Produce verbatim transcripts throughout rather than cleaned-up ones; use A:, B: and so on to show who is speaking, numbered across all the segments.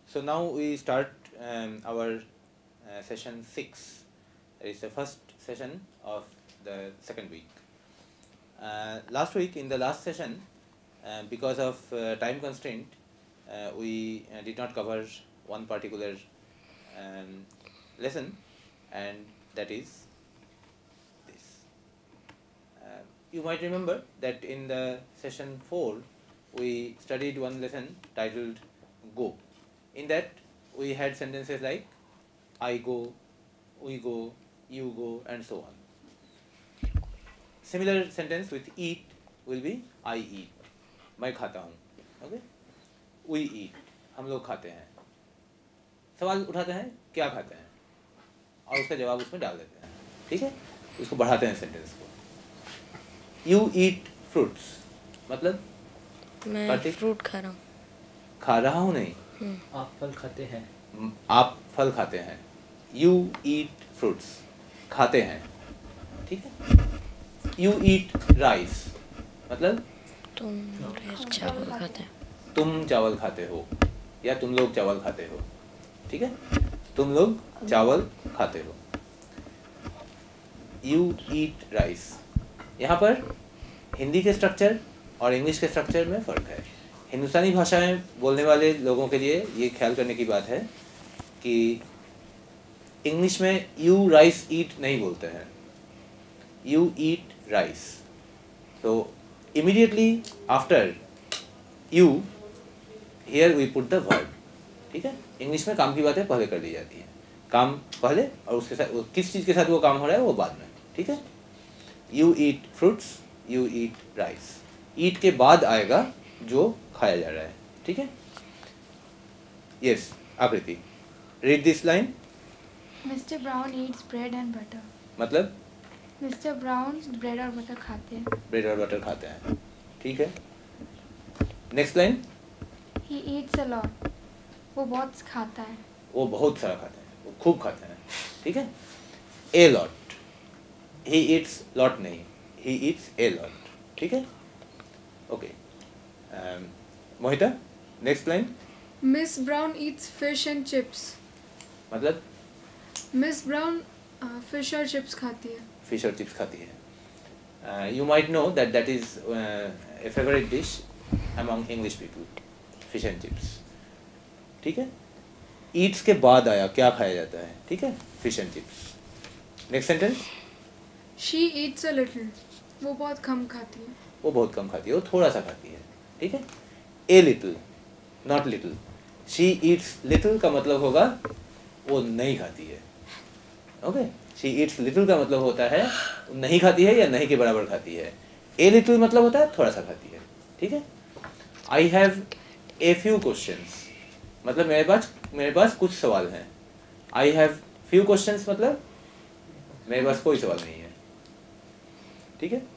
A: So now we start um, our uh, session six. It is the first session of the second week. Uh, last week, in the last session, uh, because of uh, time constraint, uh, we uh, did not cover one particular um, lesson, and that is this. Uh, you might remember that in the session four, we studied one lesson titled Go. In that, we had sentences like I go, we go, you go, and so on. Similar sentence with eat will be I eat. मैं खाता हूँ. Okay? We eat. हम लोग खाते हैं. सवाल उठाते हैं क्या खाते हैं और उसका जवाब उसमें डाल देते हैं. ठीक है? उसको बढ़ाते हैं सेंटेंस को. You eat fruits. मतलब
B: मैं फ्रूट खा रहा हूँ.
A: खा रहा हूँ नहीं.
C: आप फल खाते हैं.
A: आप फल खाते हैं. You eat fruits. खाते हैं. ठीक है? You eat rice. मतलब
B: तुम चावल खाते हैं.
A: तुम चावल खाते हो या तुम लोग चावल खाते हो. ठीक है? तुम लोग चावल खाते हो. You eat rice. यहाँ पर हिंदी के स्ट्रक्चर और इंग्लिश के स्ट्रक्चर में फ़र्क है. हिंदुस्तानी भाषा में बोलने वाले लोगों के लिए ये ख्याल करने की बात है कि इंग्लिश में यू राइस ईट नहीं बोलते हैं. You eat rice. तो immediately after you here we put the verb. ठीक है? इंग्लिश में काम की बातें पहले कर दी जाती हैं. काम पहले और उसके साथ किस चीज़ के साथ वो काम हो रहा है वो बाद में. ठीक है? You eat fruits, you eat rice. Eat के बाद आएगा जो खाया जा रहा है. ठीक है? Yes Aakriti, read this line.
D: Mister Brown eats bread and butter.
A: मतलब
D: मिस्टर ब्राउन ब्रेड और बटर खाते हैं.
A: ब्रेड और बटर खाते हैं. ठीक है? Next line.
D: He eats a lot. वो बहुत खाता है.
A: वो बहुत सारा खाते हैं, वो खूब खाते हैं. ठीक है? A lot. He eats lot नहीं, ही ईट्स ए लॉट. ठीक है? Okay. Mohita, next line.
E: Miss Brown eats fish and chips.
A: मतलब
E: मिस ब्राउन फिश और चिप्स खाती है.
A: फिश और चिप्स खाती है. You might know that that is a favourite dish among English people. Fish and chips. ठीक है? ईट्स के बाद आया क्या खाया जाता है. ठीक है? Fish and chips. Next sentence.
E: She eats a little. वो बहुत कम खाती है.
A: वो बहुत कम खाती है, वो थोड़ा सा खाती है. ठीक है? A little, not little. She eats little का मतलब होगा वो नहीं खाती है. ओके? शी ईट्स लिटिल का मतलब होता है नहीं खाती है या नहीं के बराबर खाती है. ए लिटिल मतलब होता है थोड़ा सा खाती है. ठीक है? I have a few questions. मतलब मेरे पास मेरे पास कुछ सवाल हैं. आई हैव फ्यू क्वेश्चंस मतलब मेरे पास कोई सवाल नहीं है. ठीक है?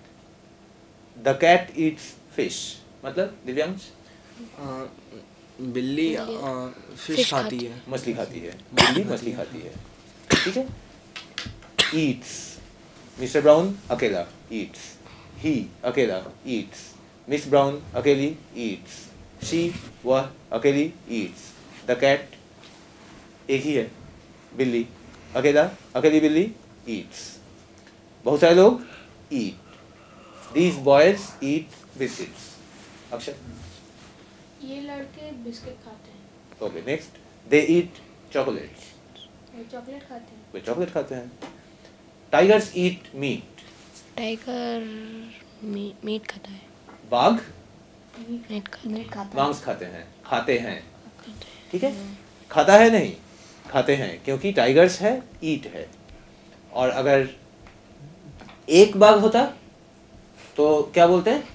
A: The cat eats fish. मतलब दिव्यांश
C: अ, बिल्ली अ, फिश
B: फिश
C: खाती
B: खाती
C: है.
A: मछली खाती है. बिल्ली मछली खाती है. ठीक है? ईट्स. मिस्टर ब्राउन अकेला ईट्स. ही अकेला ईट्स. मिस ब्राउन अकेली ईट्स. शी वह अकेली ईट्स. द कैट एक ही है बिल्ली. अकेला अकेली बिल्ली ईट्स. बहुत सारे लोग ईट. These boys eat biscuits. अक्षर.
D: ये लड़के बिस्किट खाते हैं.
A: Okay, next. They eat chocolates.
D: वो चॉकलेट खाते हैं.
A: वे चॉकलेट खाते हैं. Tigers eat meat.
B: टाइगर मी, मीट खाता है.
A: बाघ
B: मीट खाता है.
D: खाता है.
A: मांस खाते हैं. खाते हैं. ठीक है? खाता है नहीं, खाते हैं, क्योंकि टाइगर्स है, ईट है. और अगर एक बाघ होता तो क्या बोलते हैं?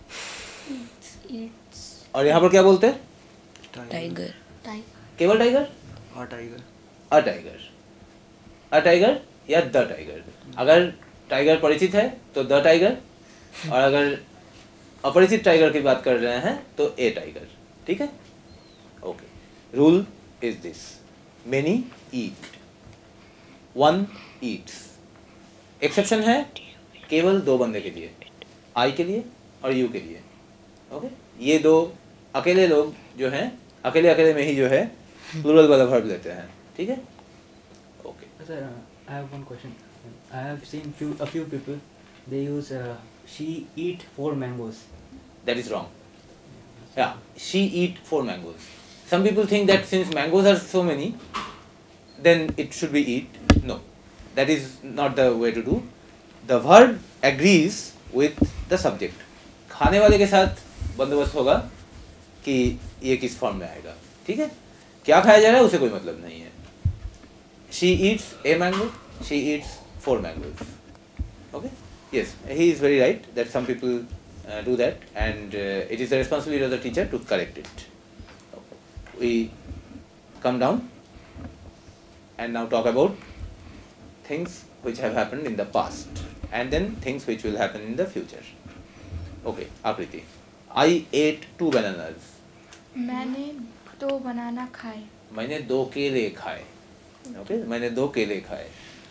D: ईट्स.
A: और यहाँ पर क्या बोलते हैं?
B: टाइगर.
D: टाइगर.
A: केवल टाइगर.
C: और tiger.
A: A tiger. A tiger या द टाइगर. अगर टाइगर परिचित है तो द टाइगर, और अगर अपरिचित टाइगर की बात कर रहे हैं तो ए टाइगर. ठीक है? Okay. Rule is this. Many eat, one eats. Exception है केवल दो बंदे के लिए, आई के लिए और यू के लिए. ओके? ये दो अकेले लोग जो हैं अकेले अकेले में ही जो है प्लूरल वाला वर्ब लेते हैं, ठीक है? Okay
C: Sir, uh, I have one question. I have seen few a few people they use uh, she eat four mangoes.
A: That is wrong. Yeah, she eat four mangoes. Some people think that since mangoes are so many, then it should be eat. No, that is not the way to do. The verb agrees with the subject. खाने वाले के साथ बंदोबस्त होगा कि ये किस form में आएगा, ठीक है? क्या खाया जा रहा है उसे कोई मतलब नहीं है. She eats a mango. She eats four mangoes. Okay? Yes, he is very right that some people uh, do that, and uh, it is the responsibility of the teacher to correct it. We come down and now talk about things which have happened in the past, and then things which will happen in the future. Okay, Akriti. I ate two bananas.
D: मैंने दो बनाना खाए.
A: मैंने दो केले खाए. Okay, मैंने दो केले खाए.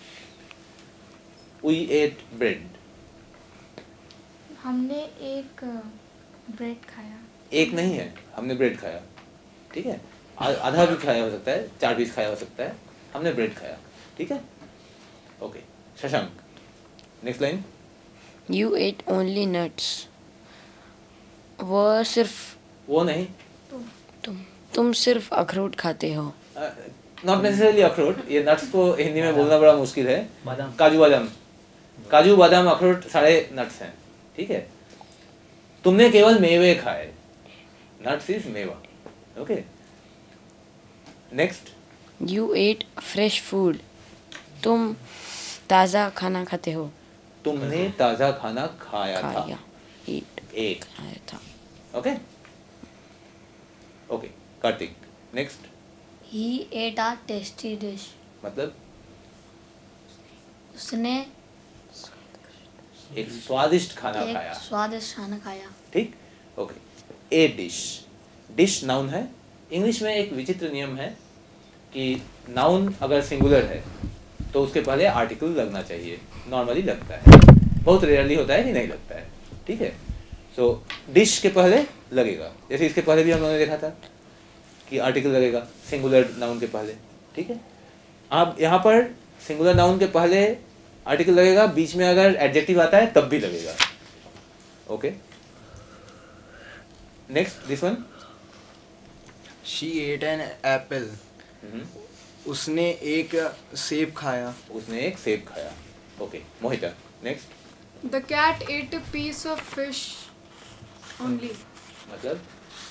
A: We ate bread.
D: हमने एक ब्रेड खाया.
A: एक नहीं है, हमने ब्रेड खाया, ठीक है? आ- आधा भी खाया हो सकता है, चार पीस खाया हो सकता है, हमने ब्रेड खाया, ठीक है? Okay, Shashank. Next line.
B: You ate only nuts. वह सिर्फ
A: वो नहीं,
B: तुम तुम सिर्फ अखरोट खाते हो.
A: नॉट नेसेसरली अखरोट. ये नट्स को हिंदी में बोलना बड़ा मुश्किल है.
C: बादाम.
A: काजू बादाम. काजू बादाम अखरोट सारे नट्स हैं, ठीक है? तुमने केवल मेवे खाए. नट्स इज मेवा. Okay, next.
B: You ate fresh food. तुम ताज़ा खाना खाते हो.
A: तुमने ताज़ा खाना खाया था.
B: खाया. Eat.
A: एट.
B: खाया था.
A: Okay okay, Kartik. Next.
F: He ate a tasty dish.
A: मतलब
F: उसने
A: एक स्वादिष्ट खाना
F: एक
A: खाया,
F: स्वादिष्ट खाना खाया.
A: ठीक? Okay. A dish. Dish noun है. इंग्लिश में एक विचित्र नियम है कि नाउन अगर सिंगुलर है तो उसके पहले आर्टिकल लगना चाहिए. नॉर्मली लगता है, बहुत रेयरली होता है कि नहीं लगता है, ठीक है? सो डिश के पहले लगेगा. जैसे इसके पहले भी हम लोगों ने देखा था कि आर्टिकल लगेगा सिंगुलर नाउन के पहले, ठीक है? अब यहाँ पर सिंगुलर नाउन के पहले आर्टिकल लगेगा, बीच में अगर एडजेक्टिव आता है तब भी लगेगा. Okay, next. This one.
C: She ate an apple. उसने एक सेब खाया.
A: उसने एक सेब खाया. Okay, Mohita. Next.
E: The cat ate a piece of fish only.
A: मतलब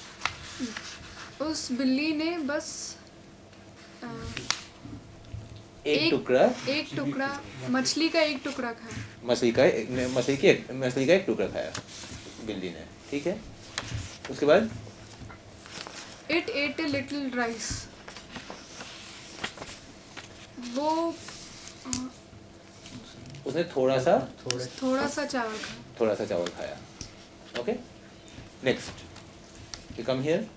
E: उस बिल्ली ने बस अ,
A: एक
E: एक-
A: टुकड़ा
E: एक टुकड़ा मछली का एक टुकड़ा खाया.
A: मछली का मछली की एक मछली का एक टुकड़ा खाया बिल्ली ने, ठीक है? उसके बाद
E: It ate a little rice. वो अ,
A: उसने थोड़ा सा
C: थोड़े
E: थोड़ा सा चावल खाया.
A: थोड़ा सा चावल खाया. Okay, next. You come here.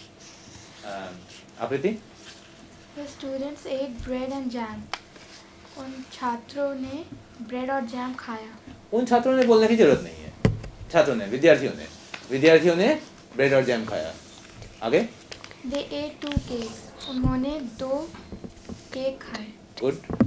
A: Aakriti.
D: The students ate bread and jam. उन छात्रों ने ब्रेड और जैम खाया.
A: उन छात्रों ने बोलने की जरूरत नहीं है. छात्रों ने, विद्यार्थियों ने विद्यार्थियों ने ब्रेड और जैम खाया. आगे.
D: They ate two cakes. उन्होंने दो केक खाए.
A: गुड.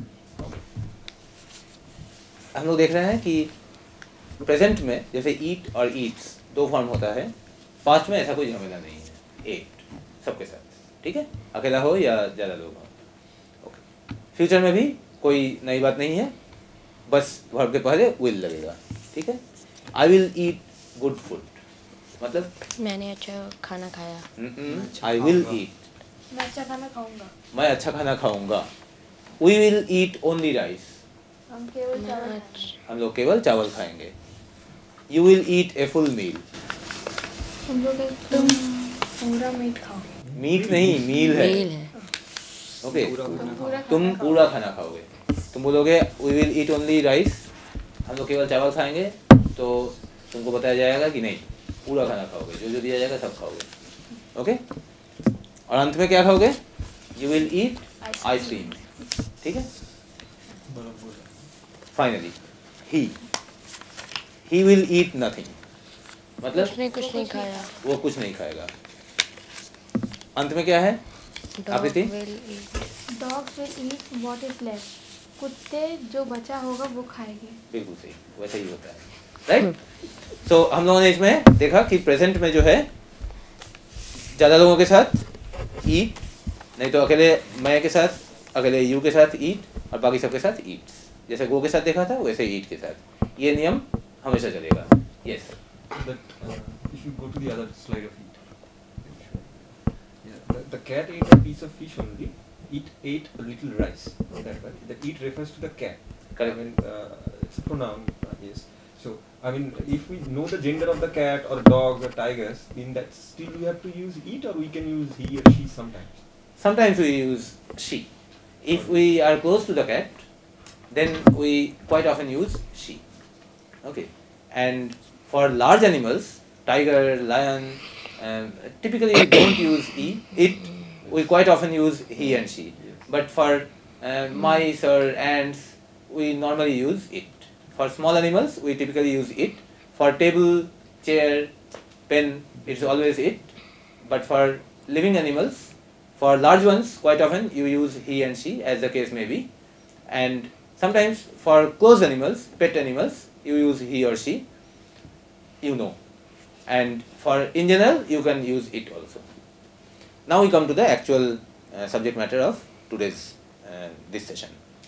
A: हम लोग देख रहे हैं कि प्रेजेंट में जैसे ईट और ईट्स दो फॉर्म होता है. पास्ट में ऐसा कोई झमेला नहीं है. एट सबके साथ, ठीक है? अकेला हो या ज़्यादा लोग हो. ओके. फ्यूचर में भी कोई नई बात नहीं है, बस वर्ब के पहले विल लगेगा, ठीक है? I will eat good food. मतलब
B: मैंने अच्छा खाना खाया.
A: I will eat.
F: मैं अच्छा खाना खाऊंगा.
A: मैं अच्छा खाना खाऊंगा. We will eat only rice.
F: हम केवल
B: मैं
F: चावल
B: आज-
A: हम लोग केवल चावल खाएंगे. You will eat a full meal.
F: हम लोग तुम पूरा मीट खाओ.
A: मीट नहीं, मील है.
B: मेल है.
A: ओके,
F: पूरा
A: तुम पूरा खाना खाओगे. तुम बोलोगे we will eat only rice, हम लोग केवल चावल खाएंगे, तो तुमको बताया जाएगा कि नहीं पूरा खाना खाओगे, जो जो दिया जाएगा सब खाओगे. ओके, और अंत में क्या खाओगे? यू विल ईट आइसक्रीम, ठीक है? Finally he he will eat nothing. मतलब
B: उसने कुछ नहीं खाया.
A: वो कुछ नहीं खाएगा. अंत में क्या है
B: Dog
A: आकृति?
B: will eat.
D: Dogs will eat what is left. कुत्ते जो बचा होगा वो खाएंगे.
A: बिल्कुल सही, वैसे ही होता है, राइट? तो हम लोगों ने इसमें देखा कि प्रेजेंट में जो है ज़्यादा लोगों के साथ ईट, नहीं तो अकेले मैं के साथ, अकेले यू के साथ ईट और बाकी सबके साथ ईट्स. जैसे गो के साथ देखा था वैसे ईट के साथ, ये नियम हमेशा चलेगा. Yes.
G: That uh, if you go to the other slide of eat, yeah, the, the cat ate a piece of fish only. It ate a little rice. That right? The eat refers to the cat.
A: Correct.
G: I mean, uh, it's a pronoun. Uh, yes. So I mean, if we know the gender of the cat or dog or tigers, then that still we have to use eat, or we can use he or she sometimes.
A: Sometimes we use she. If we are close to the cat, then we quite often use she. Okay. And for large animals, tiger, lion, um, typically we don't use e, it. We quite often use he and she. But for uh, mice or ants, we normally use it. For small animals, we typically use it. For table, chair, pen, it's always it. But for living animals, for large ones, quite often you use he and she, as the case may be. And sometimes for close animals, pet animals, you use he or she, you know. And for in general, you can use it also. Now we come to the actual uh, subject matter of today's uh, this session.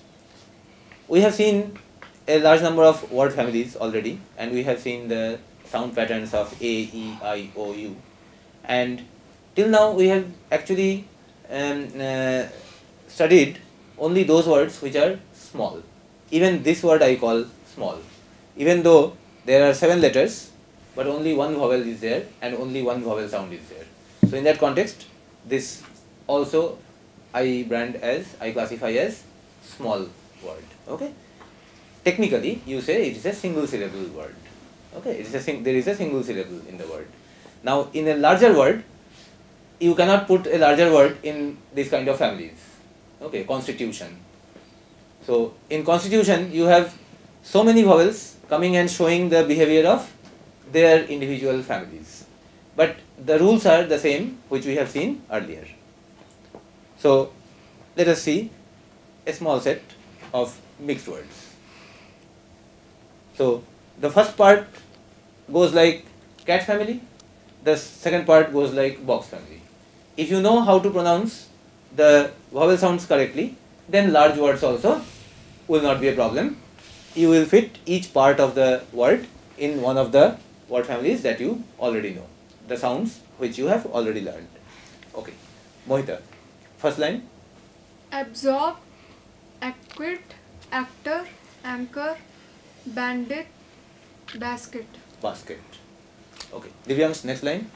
A: We have seen a large number of word families already, and we have seen the sound patterns of A, E, I, O, U. And till now we have actually um, uh, studied only those words which are small. Even this word I call small. Even though there are seven letters, but only one vowel is there and only one vowel sound is there. So in that context, this also I brand as, I classify as small word. Okay. Technically, you say it is a single syllable word. Okay. It is a sing there is a single syllable in the word. Now, in a larger word, you cannot put a larger word in this kind of families. Okay. Constitution. So in constitution, you have so many vowels coming and showing the behavior of their individual families. But the rules are the same which we have seen earlier. So let us see a small set of mixed words. So the first part goes like cat family, the second part goes like box family. If you know how to pronounce the vowel sounds correctly, then large words also will not be a problem. You will fit each part of the word in one of the word families that you already know, the sounds which you have already learned. Okay, Mohita, first line.
E: Absorb, acquit, actor, anchor, bandit, basket.
A: Basket. Okay, Divyansh, next line.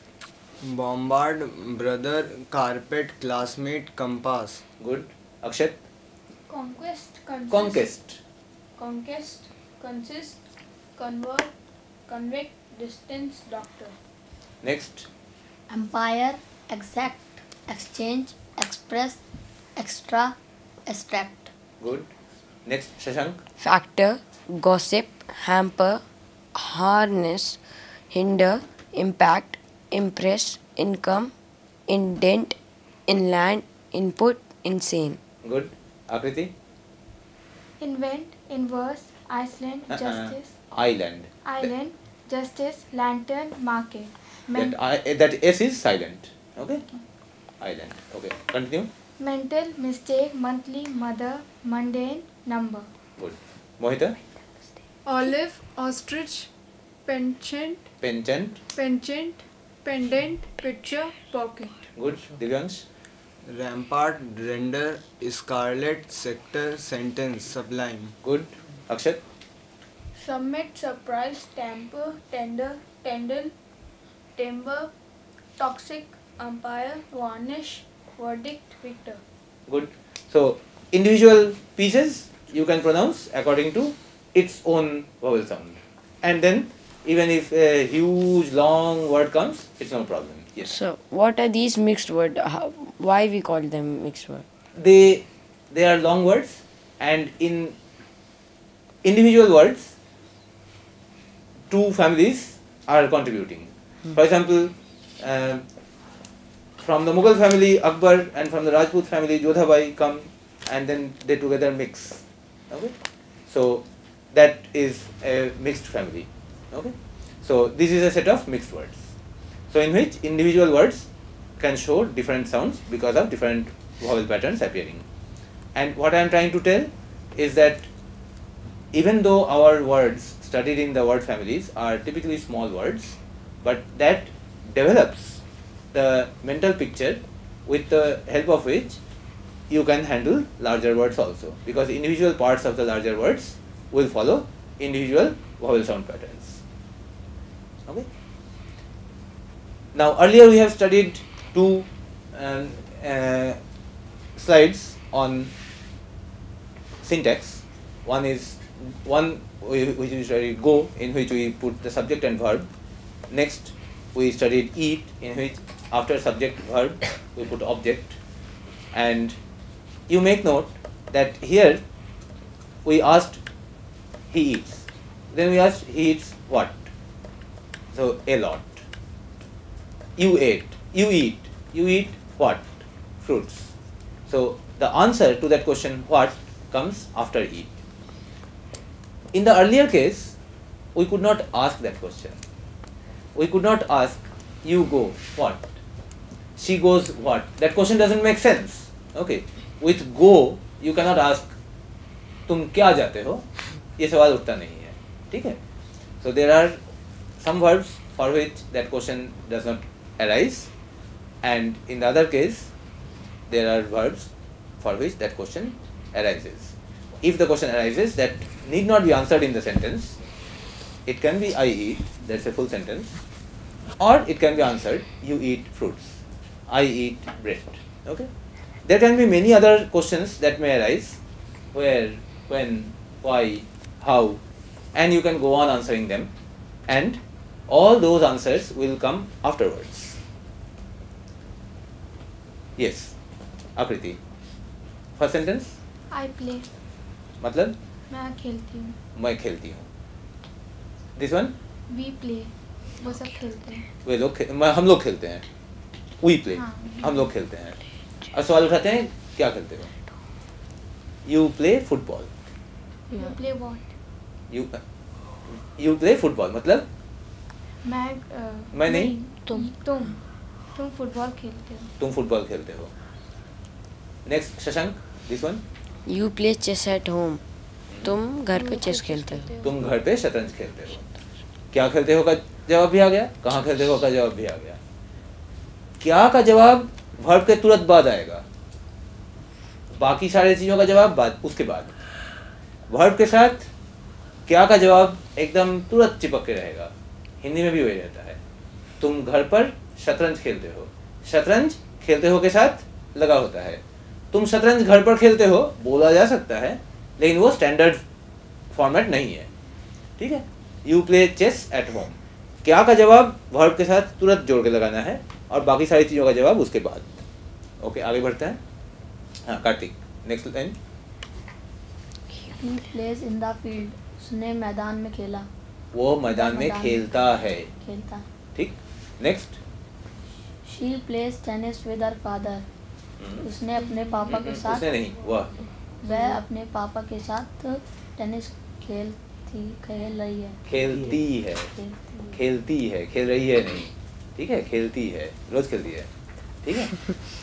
H: Bombard, brother, carpet, classmate, compass.
A: Good. Akshat.
D: Conquest, consist,
A: Conquest.
D: conquest, consist, convert, convict, distance, doctor.
A: Next.
F: Empire, exact, exchange, express, extra, extract.
A: Good. Next, Shashank.
B: Factor, gossip, hamper, harness, hinder, impact, impress, income, indent, inland, input, insane.
A: Good. Akriti.
D: Invent, inverse, Iceland,
A: Uh-uh.
D: justice,
A: Island.
D: island, justice, lantern, market. Men-
A: That, I, that S is silent. Okay. Island. Okay. Continue.
D: mental, mistake, monthly, mother, mundane, number.
A: Good. Mohita.
E: Olive, ostrich, penchant,
A: Penchant.
E: penchant, pendant, picture, pocket.
A: Good. Divyansh.
H: Rampart, render, scarlet, sector, sentence, sublime.
A: Good. Akshat.
D: Submit, surprise, temper, tender, tendon, timber, toxic, umpire, varnish, verdict, victor.
A: Good. So individual pieces you can pronounce according to its own vowel sound, and then even if a huge long word comes, it's no problem. Yes.
B: So, what are these mixed words? How, why we call them mixed words?
A: They they are long words, and in individual words, two families are contributing. For example, um from the Mughal family Akbar and from the Rajput family Jodhabai come and then they together mix. Okay, so that is a mixed family. Okay, so this is a set of mixed words. So in which individual words can show different sounds because of different vowel patterns appearing. And what I am trying to tell is that even though our words studied in the word families are typically small words, but that develops the mental picture with the help of which you can handle larger words also, because individual parts of the larger words will follow individual vowel sound patterns. Okay. Now earlier we have studied two um, uh, slides on syntax. One is one which we studied go, in which we put the subject and verb. Next we studied eat, in which after subject verb we put object. And you make note that here we asked he eats, then we asked he eats what? So a lot. You ate, you eat, you eat what? Fruits. So the answer to that question what comes after eat. In the earlier case, we could not ask that question. We could not ask you go what? She goes what? That question doesn't make sense. Okay. With go you cannot ask तुम क्या जाते हो? ये सवाल उठता नहीं है. ठीक है? So there are some verbs for which that question does not arise, and in the other case there are verbs for which that question arises. If the question arises, that need not be answered in the sentence. It can be I eat, that's a full sentence, or it can be answered you eat fruits, I eat bread. Okay. There can be many other questions that may arise, where, when, why, how, and you can go on answering them, and all those answers will come afterwards. Yes, Akriti. First sentence?
D: I play.
A: मतलब?
D: मैं खेलती हूँ.
A: मैं खेलती हूँ. This one?
D: We play. वो सब खेलते हैं.
A: वे लोग खे- मैं- हम लोग खेलते हैं. We play.
D: हाँ.
A: हम लोग खेलते हैं. और सवाल उठाते हैं क्या खेलते हो? You play football.
D: You play what?
A: You you play football मतलब
D: मैं uh,
A: मैं नहीं.
D: तुम तुम तुम फुटबॉल खेलते हो.
A: तुम फुटबॉल खेलते हो. Next, शशांक. This one?
B: You play chess at home. तुम घर पे चेस खेलते हो.
A: तुम घर पे शतरंज खेलते हो. क्या खेलते हो का जवाब भी आ गया. कहाँ खेलते हो का जवाब भी आ गया. क्या का जवाब वर्ब के तुरंत बाद आएगा. बाकी सारे चीज़ों का जवाब बाद उसके बाद. वर्ब के साथ क्या का जवाब एकदम तुरंत चिपक के रहेगा. हिंदी में भी वही रहता है. तुम घर पर शतरंज खेलते हो. शतरंज खेलते हो के साथ लगा होता है. तुम शतरंज घर पर खेलते हो बोला जा सकता है, लेकिन वो स्टैंडर्ड फॉर्मेट नहीं है. ठीक है. You play chess at home. क्या का जवाब वर्ब के साथ तुरंत जोड़ के लगाना है और बाकी सारी चीज़ों का जवाब उसके बाद. ओके, आगे बढ़ते हैं. हाँ, कार्तिक. Next line.
F: He plays in the field. उसने मैदान में खेला.
A: वो मैदान में
F: मैदान
A: खेलता है.
F: खेलता.
A: ठीक. Next.
F: She plays tennis with her father. उसने अपने पापा के साथ
A: उसने नहीं, वह
F: वह अपने पापा के साथ टेनिस खेलती खेल रही है.
A: खेलती है.
F: खेलती
A: खेलती है, खेल रही है नहीं. ठीक है, खेलती है, रोज खेलती है. ठीक है.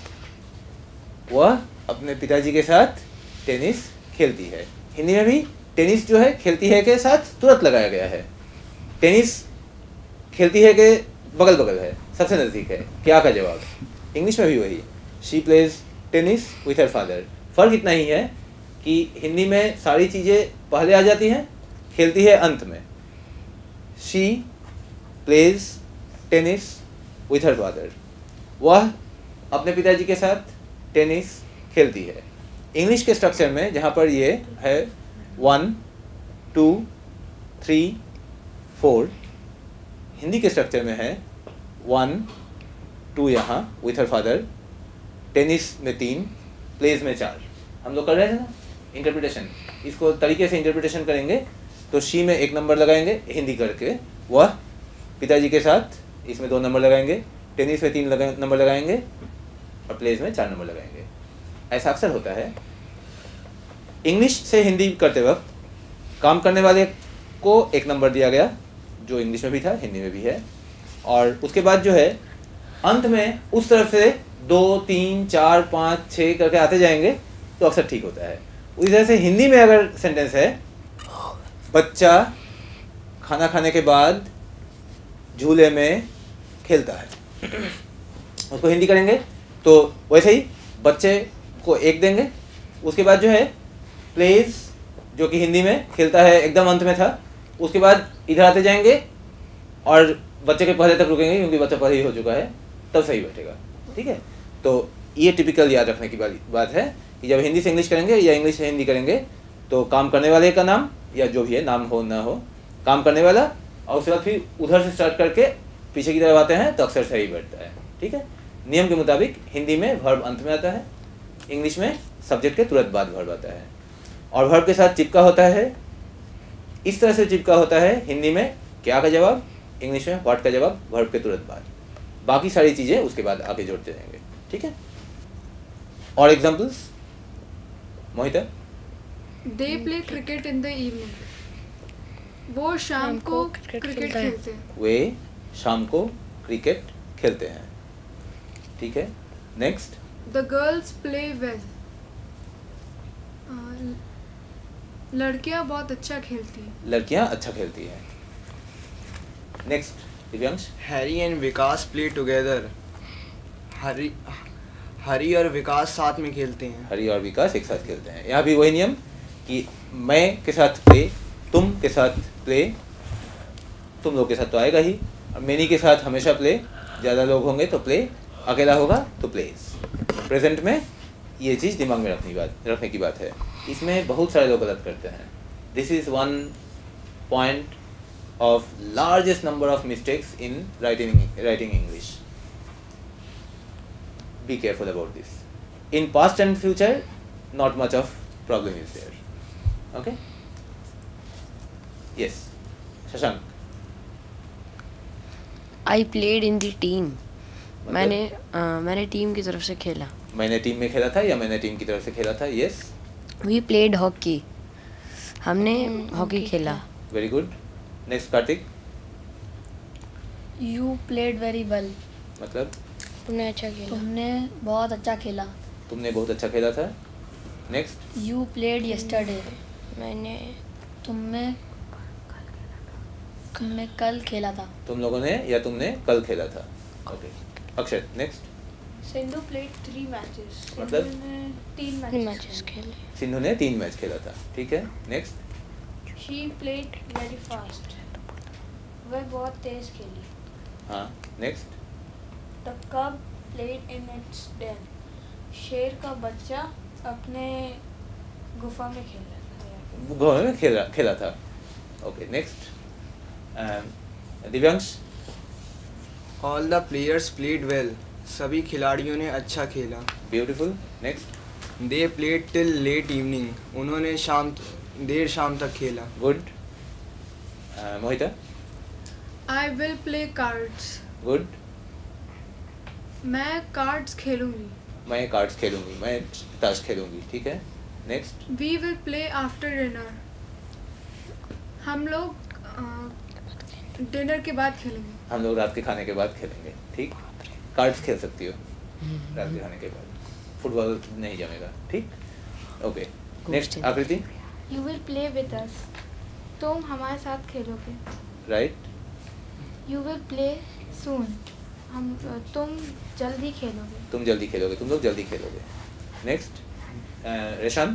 A: वह अपने पिताजी के साथ टेनिस खेलती है. हिंदी में भी टेनिस जो है खेलती है के साथ तुरंत लगाया गया है. टेनिस खेलती है के बगल बगल है, सबसे नज़दीक है. क्या का जवाब. इंग्लिश में भी वही. She plays tennis with her father. फ़र्क इतना ही है कि हिंदी में सारी चीज़ें पहले आ जाती हैं, खेलती है अंत में. She plays tennis with her father. वह अपने पिताजी के साथ टेनिस खेलती है. इंग्लिश के स्ट्रक्चर में जहाँ पर ये है one two three four, Hindi के स्ट्रक्चर में है वन टू यहाँ विथ हर फादर, टेनिस में तीन, प्लेज में चार. हम लोग कर रहे थे ना इंटरप्रिटेशन. इसको तरीके से इंटरप्रिटेशन करेंगे तो शी में एक नंबर लगाएंगे हिंदी करके. वह पिताजी के साथ इसमें दो नंबर लगाएंगे. टेनिस में तीन लगा, नंबर लगाएंगे. और प्लेज में चार नंबर लगाएंगे। ऐसा अक्सर होता है। इंग्लिश से हिंदी करते वक्त काम करने वाले को एक नंबर दिया गया, जो इंग्लिश में भी था हिंदी में भी है, और उसके बाद जो है अंत में उस तरफ से दो तीन चार पाँच छः करके आते जाएंगे तो अक्सर ठीक होता है। उसी तरह से हिंदी में अगर सेंटेंस है बच्चा खाना खाने के बाद झूले में खेलता है, उसको हिंदी करेंगे तो वैसे ही बच्चे को एक देंगे, उसके बाद जो है प्लेस जो कि हिंदी में खेलता है एकदम अंत में था, उसके बाद इधर आते जाएंगे और बच्चे के पहले तक रुकेंगे क्योंकि बच्चा पहले ही हो चुका है, तब सही बैठेगा। ठीक है, तो ये टिपिकल याद रखने की बात है कि जब हिंदी से इंग्लिश करेंगे या इंग्लिश से हिंदी करेंगे तो काम करने वाले का नाम या जो भी है नाम हो ना हो, काम करने वाला, और उसके बाद फिर उधर से स्टार्ट करके पीछे की तरफ आते हैं तो अक्सर सही बैठता है। ठीक है, नियम के मुताबिक हिंदी में वर्ब अंत में आता है, इंग्लिश में सब्जेक्ट के तुरंत बाद वर्ब आता है, और वर्ब के साथ चिपका होता है। इस तरह से चिपका होता है हिंदी में क्या का जवाब, इंग्लिश में व्हाट का जवाब वर्ब के तुरंत बाद, बाकी सारी चीज़ें उसके बाद आगे जोड़ते रहेंगे। ठीक है, और examples Mohita?
E: They play cricket in the evening, वो शाम को क्रिकेट खेलते हैं।
A: वे शाम को क्रिकेट खेलते हैं। ठीक है, next.
E: The girls play well, लड़कियां बहुत अच्छा खेलती हैं।
A: लड़कियां अच्छा खेलती हैं। Next Divyansh.
H: Harry and Vikas play together, Harry Harry और विकास साथ में खेलते हैं।
A: हरी और विकास एक साथ खेलते हैं। यहाँ भी वही नियम कि मैं के साथ प्ले, तुम के साथ प्ले, तुम लोग के साथ तो आएगा ही, और मेनी के साथ हमेशा प्ले, ज़्यादा लोग होंगे तो प्ले, अकेला होगा तो प्लेस। प्रेजेंट में ये चीज़ दिमाग में रखनी बात रखने की बात है। इसमें बहुत सारे लोग गलत करते हैं। This is one point of largest number of mistakes in writing writing English. Be careful about this. In past and future, not much of problem is there. Okay? Yes. Shashank.
B: I played in the team.
A: मतलब?
B: मैंने आ, मैंने team की तरफ से खेला।
A: मैंने team में खेला था या मैंने टीम की तरफ से खेला था? Yes.
B: We played hockey. हमने हॉकी खेला।
A: Very good. Next, Kartik.
F: You played very well.
A: मतलब
B: तुमने अच्छा खेला।
F: तुमने बहुत अच्छा खेला।
A: तुमने बहुत अच्छा खेला था। Next.
F: You played yesterday.
B: मैंने
F: तुमने तुमने कल खेला था।
A: तुम लोगों ने या तुमने कल खेला था। Okay. Akshay. Next.
I: Sindhu played three matches.
A: मतलब?
I: सिंधु ने तीन
B: तीन
I: matches
B: मैचेस खेले।
A: सिंधु ने तीन मैच खेला था। ठीक है। Next.
I: She played very fast. वह बहुत तेज खेली.
A: हाँ. Next.
I: The cub played in its den. शेर का बच्चा अपने गुफा में खेल रहा था।
A: गुफा में खेला खेला था। Okay, next. Divyansh.
H: All the players played well, सभी खिलाड़ियों ने अच्छा खेला।
A: Beautiful. Next.
H: They played till late evening, उन्होंने शाम देर शाम तक खेला।
A: Good. Mohita.
E: I will play cards.
A: Good.
E: मैं कार्ड्स खेलूंगी.
A: मैं कार्ड्स खेलूंगी, मैं ताश खेलूंगी। ठीक है। Next.
E: We will play after dinner. हम लोग डिनर के बाद खेलेंगे.
A: हम लोग रात के खाने के बाद खेलेंगे। ठीक। कार्ड्स खेल सकती हो रात के खाने के बाद, फुटबॉल नहीं जमेगा। ठीक। Okay, next Aakriti.
D: You will play with us. तुम हमारे साथ खेलोगे.
A: Right.
D: You will play soon. हम तुम जल्दी खेलोगे.
A: तुम जल्दी खेलोगे, तुम लोग जल्दी खेलोगे। Next. Reshan.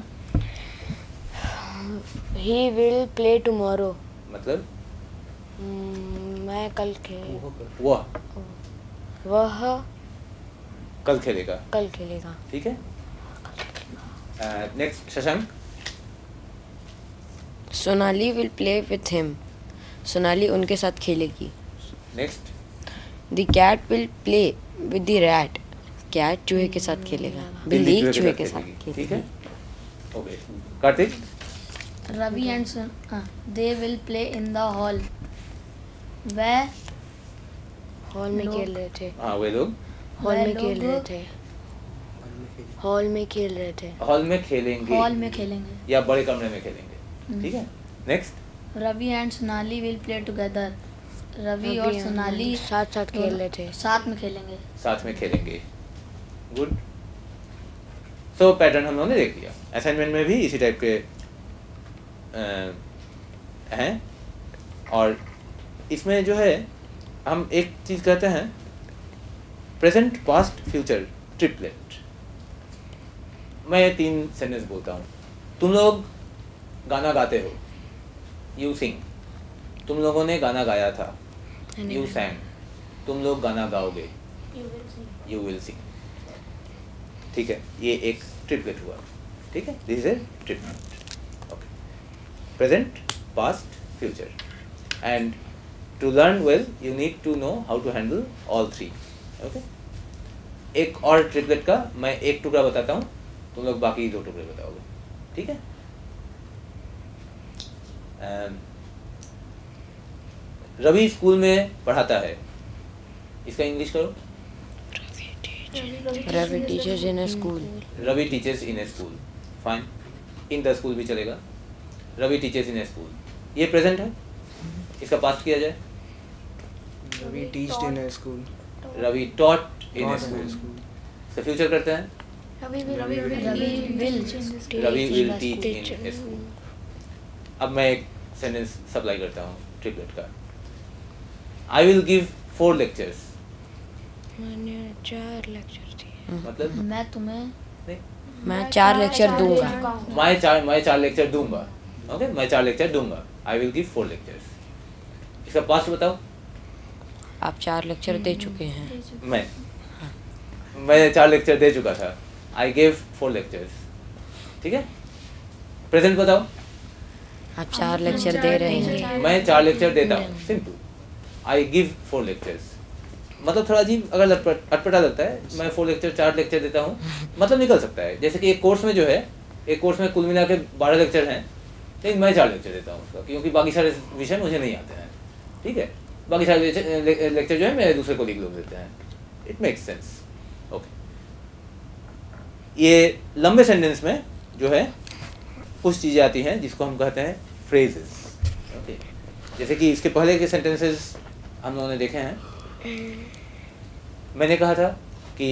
B: He will play tomorrow.
A: मतलब
B: हम्म, मैं कल खेल
A: वह
B: वह
A: कल खेलेगा।
B: कल खेलेगा।
A: ठीक है। Next Shashank.
B: Sonali will play with him, Sonali उनके साथ खेलेगी।
A: Next.
B: The cat will play with the rat, cat चूहे के साथ खेलेगा, बिल्ली चूहे के साथ
A: ठीक
B: खेलेगी।
A: है। Okay, Kartik.
F: Ravi and they will play in the hall, वह
B: हॉल में
F: लोग-
B: खेल रहे थे,
A: हाँ वे लोग
B: हॉल
F: वह
B: में खेल
F: लोग
B: रहे थे। हॉल में खेल रहे थे।
A: हॉल में खेलेंगे।
F: हॉल में खेलेंगे
A: या बड़े कमरे में खेलेंगे। ठीक है, next.
F: Ravi and Sonali will play together. Ravi और सोनाली
B: साथ साथ खेल रहे थे।
F: साथ में खेलेंगे।
A: साथ में खेलेंगे। गुड। सो पैटर्न हम लोगों ने देख लिया। असाइनमेंट में भी इसी टाइप के आ, हैं, और इसमें जो है हम एक चीज़ कहते हैं प्रेजेंट पास्ट फ्यूचर ट्रिपलेट। मैं तीन सेंटेंस बोलता हूँ। तुम लोग गाना गाते हो, यू सिंग। तुम लोगों ने गाना गाया था, यू सैंग। तुम लोग गाना गाओगे, यू विल सिंग। ठीक है, ये एक ट्रिपलेट हुआ। ठीक है, this is a triplet. Okay, present past future, and to learn well you need to know how to handle all three. Okay, एक और ट्रिपलेट का मैं एक टुकड़ा बताता हूँ, तुम लोग बाकी दो टुकड़े बताओगे। ठीक है, रवि स्कूल में पढ़ाता है, इसका इंग्लिश करो।
B: Ravi teachers in a school.
A: Ravi teachers in a school, fine. In the school भी चलेगा। Ravi teachers in a school, ये प्रेजेंट है, इसका पास्ट किया जाए।
H: Ravi teached in a school.
A: Ravi taught in a school. इसका फ्यूचर करते हैं,
D: Ravi will
F: Ravi will
A: Ravi will teach in a school. अब मैं एक सेंटेंस सप्लाई करता हूँ ट्रिपलेट का। I will give four lectures.
B: मैंने चार लेक्चर दिए।
A: मतलब
F: मैं तुम्हें
A: नहीं,
B: मैं चार लेक्चर दूंगा।
A: मैं चार मैं चार लेक्चर दूंगा। ओके, मैं चार लेक्चर दूंगा। I will give four lectures. इसका पास्ट बताओ।
B: आप चार लेक्चर दे चुके हैं।
A: मैं मैं चार लेक्चर दे चुका था। I gave four lectures. ठीक है, प्रेजेंट बताओ।
B: आप चार लेक्चर दे रहे हैं।
A: मैं चार लेक्चर देता हूँ, simple. I give four lectures, मतलब थोड़ा अजीब अगर लटपट अटपटा लगता है, मैं फोर लेक्चर चार लेक्चर देता हूँ, मतलब निकल सकता है। जैसे कि एक कोर्स में जो है, एक कोर्स में कुल मिला के बारह लेक्चर हैं, लेकिन मैं चार लेक्चर देता हूँ उसका, क्योंकि बाकी सारे विषय मुझे नहीं आते हैं। ठीक है, बाकी सारे लेक्चर जो है मेरे दूसरे कोलीग लोग देते हैं। It makes sense. ओके, ये लंबे सेंटेंस में जो है कुछ चीज़ें आती हैं जिसको हम कहते हैं फ्रेजेस। ओके, जैसे कि इसके पहले के सेंटेंसेस हम लोगों ने देखे हैं। मैंने कहा था कि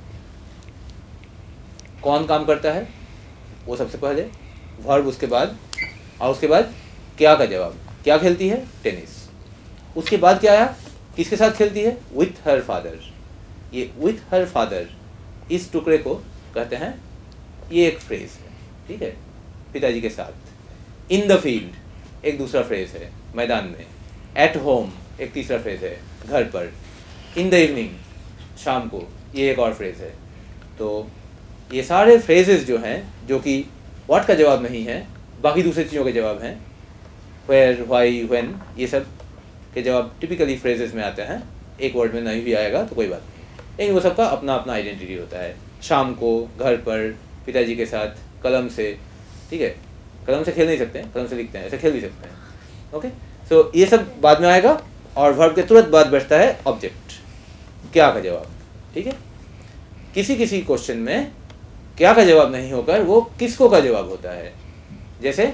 A: कौन काम करता है, वो सबसे पहले, वर्ब उसके बाद, और उसके बाद क्या का जवाब। क्या खेलती है, टेनिस। उसके बाद क्या आया, किसके साथ खेलती है, विथ हर फादर। ये विथ हर फादर, इस टुकड़े को कहते हैं, ये एक फ्रेज है। ठीक है, पिताजी के साथ। इन द फील्ड एक दूसरा फ्रेज है, मैदान में। एट होम एक तीसरा फ्रेज है, घर पर। इन द इवनिंग शाम को, ये एक और फ्रेज है। तो ये सारे फ्रेजेस जो हैं, जो कि व्हाट का जवाब नहीं है, बाकी दूसरी चीज़ों के जवाब हैं, वेयर, व्हाई, व्हेन, ये सब के जवाब टिपिकली फ्रेजेस में आते हैं। एक वर्ड में नहीं भी आएगा तो कोई बात नहीं, लेकिन वो सबका अपना अपना आइडेंटिटी होता है। शाम को, घर पर, पिताजी के साथ, कलम से। ठीक है, कलम से खेल नहीं सकते हैं, कलम से लिखते हैं, ऐसे खेल भी सकते हैं। ओके, सो ये सब बाद में आएगा, और वर्ब के तुरंत बाद बैठता है ऑब्जेक्ट, क्या का जवाब। ठीक है, किसी किसी क्वेश्चन में क्या का जवाब नहीं होकर वो किसको का जवाब होता है। जैसे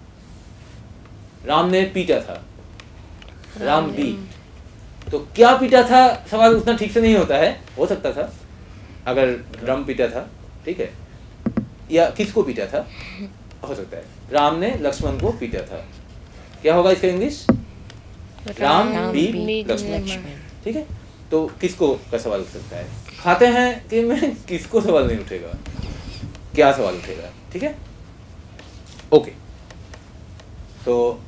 A: राम ने पीटा था, राम बीट। तो क्या पीटा था सवाल उतना ठीक से नहीं होता है, हो सकता था अगर ड्रम पीटा था, ठीक है, या किसको पीटा था, हो सकता है राम ने लक्ष्मण को पीटा था। क्या होगा इसका इंग्लिश, राम बीट लक्ष्मण। ठीक है, तो किसको का सवाल उठ सकता है। खाते हैं कि मैं किसको सवाल नहीं उठेगा, क्या सवाल उठेगा। ठीक है, ओके, तो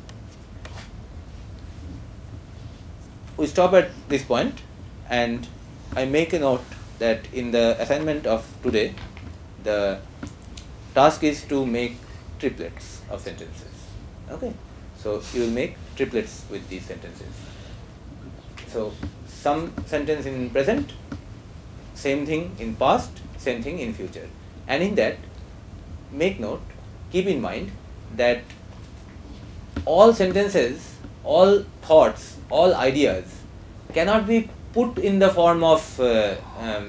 A: we stop at this point, and I make a note that in the assignment of today, the task is to make triplets of sentences. Okay, so you will make triplets with these sentences. So some sentence in present, same thing in past, same thing in future, and in that make note, keep in mind that all sentences, all thoughts, all ideas cannot be put in the form of uh, um,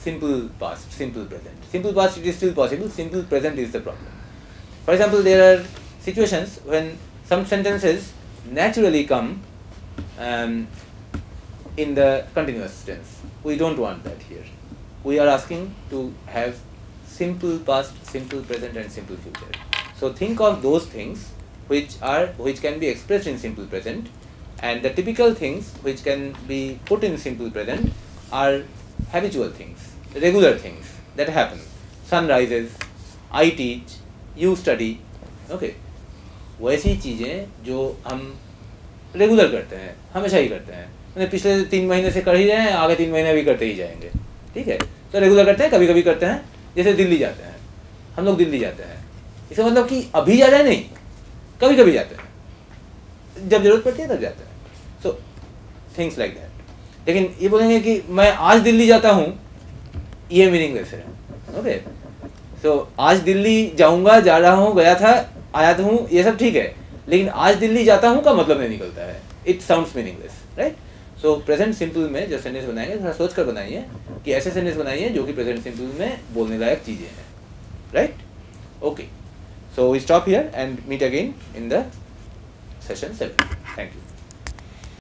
A: simple past, simple present. Simple past, it is still possible. Simple present is the problem. For example, there are situations when some sentences naturally come um, in the continuous tense. We don't want that here. We are asking to have simple past, simple present, and simple future. So think of those things which are which can be expressed in simple present, and the typical things which can be put in simple present are habitual things, regular things that happen. Sun rises, I teach, you study. Okay, वैसी चीज़ें जो हम regular करते हैं, हमेशा ही करते हैं, मतलब पिछले तीन महीने से कर ही रहे हैं, आगे तीन महीने भी करते ही जाएंगे. ठीक है, तो रेगुलर करते हैं, कभी कभी करते हैं. जैसे दिल्ली जाते हैं, हम लोग दिल्ली जाते हैं, इसका मतलब कि अभी जा रहे हैं नहीं, कभी कभी जाते हैं, जब जरूरत पड़ती है तब जाते हैं. So things like that. लेकिन ये बोलेंगे कि मैं आज दिल्ली जाता हूँ, ये मीनिंगलेस है. ओके, सो आज दिल्ली जाऊँगा, जा रहा हूँ, गया था, आया तो हूँ, ये सब ठीक है, लेकिन आज दिल्ली जाता हूँ का मतलब नहीं निकलता है. It sounds meaningless, right? So present simple में जो सेंटेंस बनाएंगे थोड़ा सोच कर बनाइए कि ऐसे सेंटेंस बनाइए जो कि प्रेजेंट सिंपल में बोलने लायक चीज़ें हैं, right? Okay, so we stop here and meet again in the session seven. Thank you.